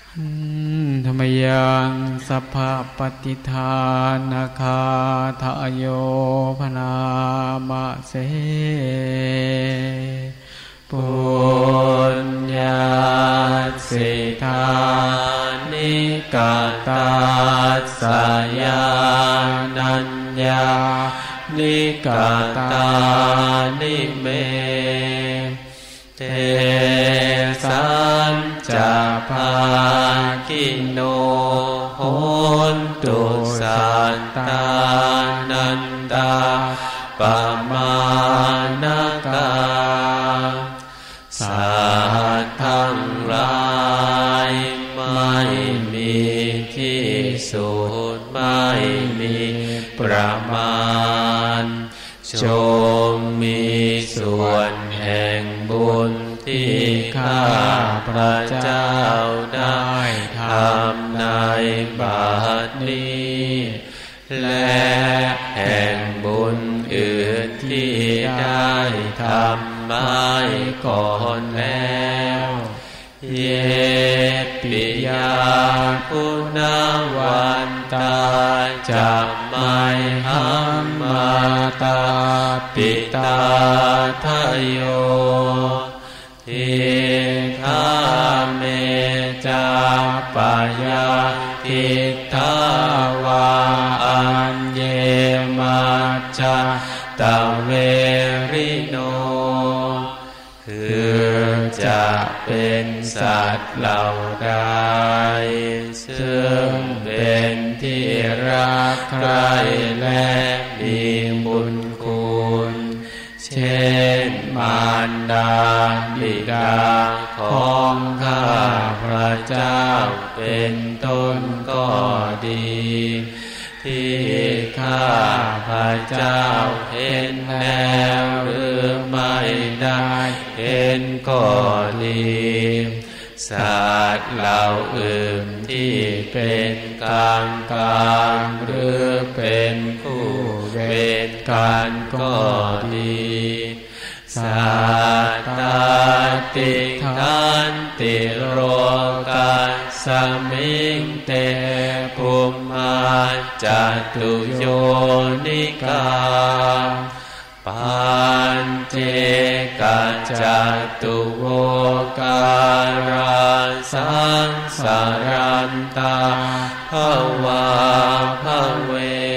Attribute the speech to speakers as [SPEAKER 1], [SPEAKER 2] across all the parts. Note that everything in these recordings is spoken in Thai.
[SPEAKER 1] ธรรมยังสัพพปฏิทานาคาทะโยพนามะเสปุญญาสิทานิกาตาสยานัญญานิกาตานิเมเทสัญจะภาคิโนโหนตุสัตตานันตาปมาณกาสัตว์ทั้งหลายไม่มีที่สุดไม่มีประมาณจงมีส่วนแห่งบุญที่ข้าพระเจ้าได้ทำในบัดนี้และแห่งบุญอื่นที่ได้ทำมาก่อนแล้วเยปิยาคุณวันตาจะไม่หัมมาตาปิตาทโยทิฆาเมจาปยาทิทาวาอัญเยมัจจาตเวริโนคือจะเป็นสัตว์เหล่าใดซึ่งเป็นที่รักใคร่และมีบุญคุณเช่นมารดาบิดาของข้าพระเจ้าเป็นต้นก็ดีที่ข้าพระเจ้าเห็นแล้วหรือไม่ได้เห็นก็ดีสัตว์เหล่าอื่นที่เป็นกลางหรือเป็นคู่เวรกันก็ดีสัตตติขันติโรกัสสมิงเตภูมิจตุโยนิกาปัญเจกัจจตุโวการาสังสารันตาภวาภเว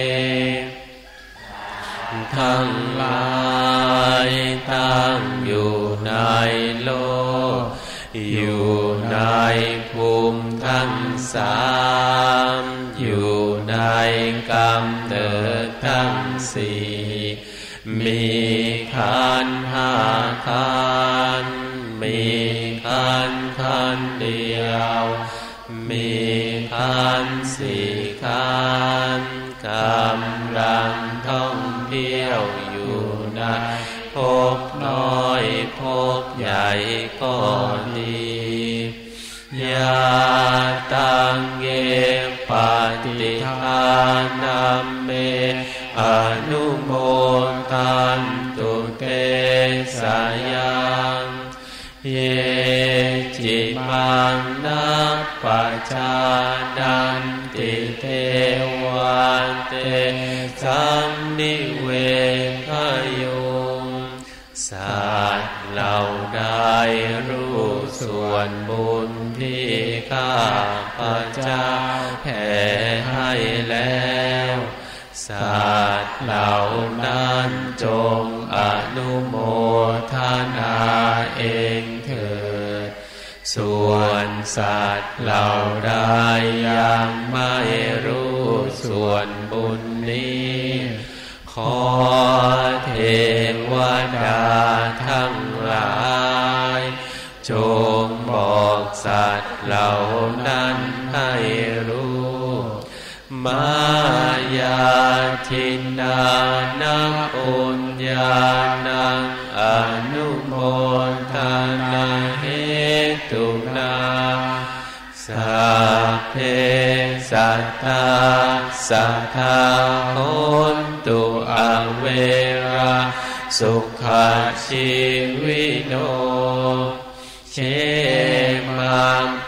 [SPEAKER 1] ทั้งหลายตั้งอยู่ในโลกอยู่ในภูมิทั้งสามอยู่ในกำเนิดทั้งสี่มีขันธ์ห้าขันธ์มีขันธ์ขันธ์เดียวมีขันธ์สี่ขันธ์กำลังท่องเที่ยวอยู่ในภพน้อยภพใหญ่ก็ดียาตังเยปฏิทานัมเมอนุโมทันตุเตสยังเยจิมังนัปปัจจานันติเทวันเตสัมนิเวคโยสัตว์เหล่าใดรู้ส่วนบุญที่ข้าพระเจ้าแผ่ให้แล้วสัตว์เหล่านั้นจงอนุโมทนาเองเถิดส่วนสัตว์เหล่าใดยังไม่รู้ส่วนบุญนี้ขอเทวดาทั้งหลายจงบอกสัตว์เหล่านั้นให้รู้มายาทินานังปุญญาณังอนุโมทนาเหตุนาสัพเพสัตตาสัทธาโหนตุอเวราสุขชีวิโนเชมังป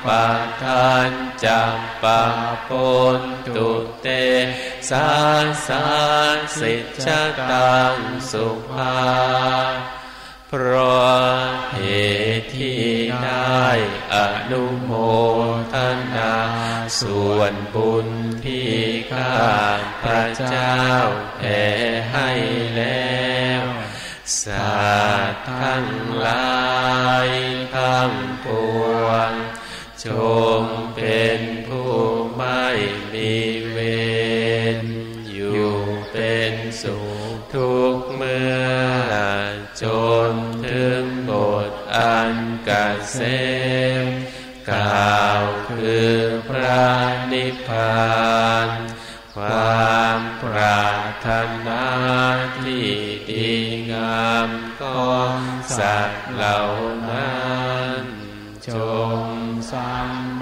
[SPEAKER 1] ปะทานจัปปะปนตุเตสาสาสิจตังสุภาเพราะเหตุที่ได้อนุโมทนาส่วนบุญที่ข้าพระเจ้าแผ่ให้แล้วสัตว์ทั้งหลายทั้งปวงจงเป็นผู้ไม่มีเวรอยู่เป็นสุขทุกเมื่อจนถึงบทอันเกษมกล่าวคือพระนิพพานความปรารถนาที่ดีงามของสัตว์เหล่านั้นจงสำ